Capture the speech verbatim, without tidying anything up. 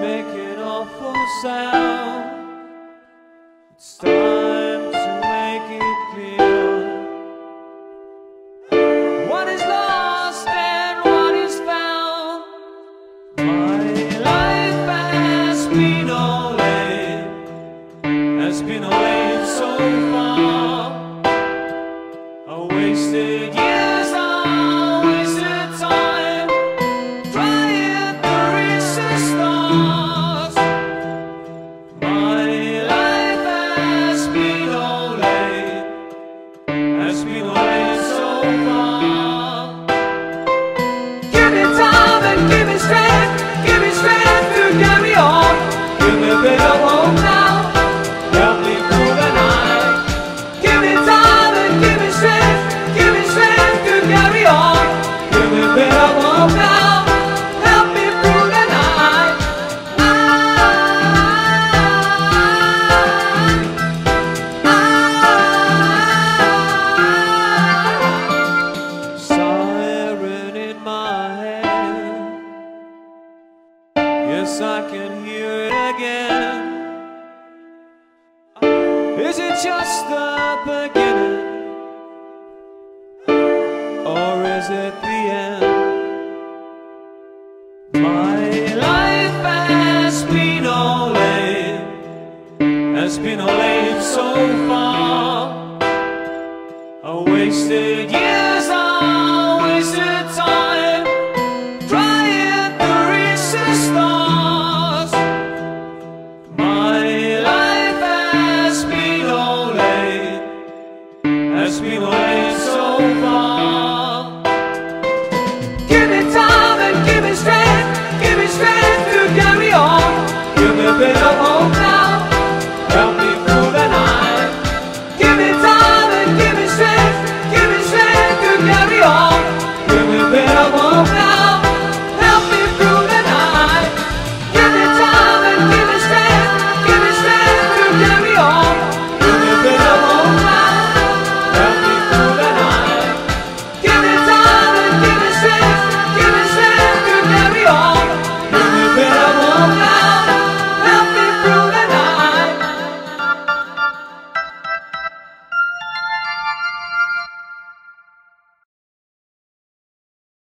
making awful sound. It's time to make it clear. What is lost and what is found? My life has been all lame, has been all lame so far. I wasted years, I wasted time, trying to reach the stars. My life has been all lame, has been all lame so far. Give me time and give me strength, give me strength to carry on. Give me a bit of hope now, help me through the night. Give me time and give me strength, give me strength to carry on. Give me a bit of hope now, help me through the night. I, I, Siren in my head. Yes, I can hear it again. Is it just the beginning, or is it the end? My life has been all lame, has been all lame so far. I wasted